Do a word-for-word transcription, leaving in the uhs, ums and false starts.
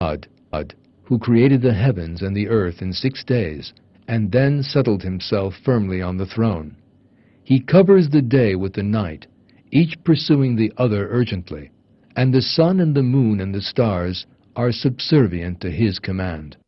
God, who created the heavens and the earth in six days, and then settled himself firmly on the throne. He covers the day with the night, each pursuing the other urgently, and the sun and the moon and the stars are subservient to his command.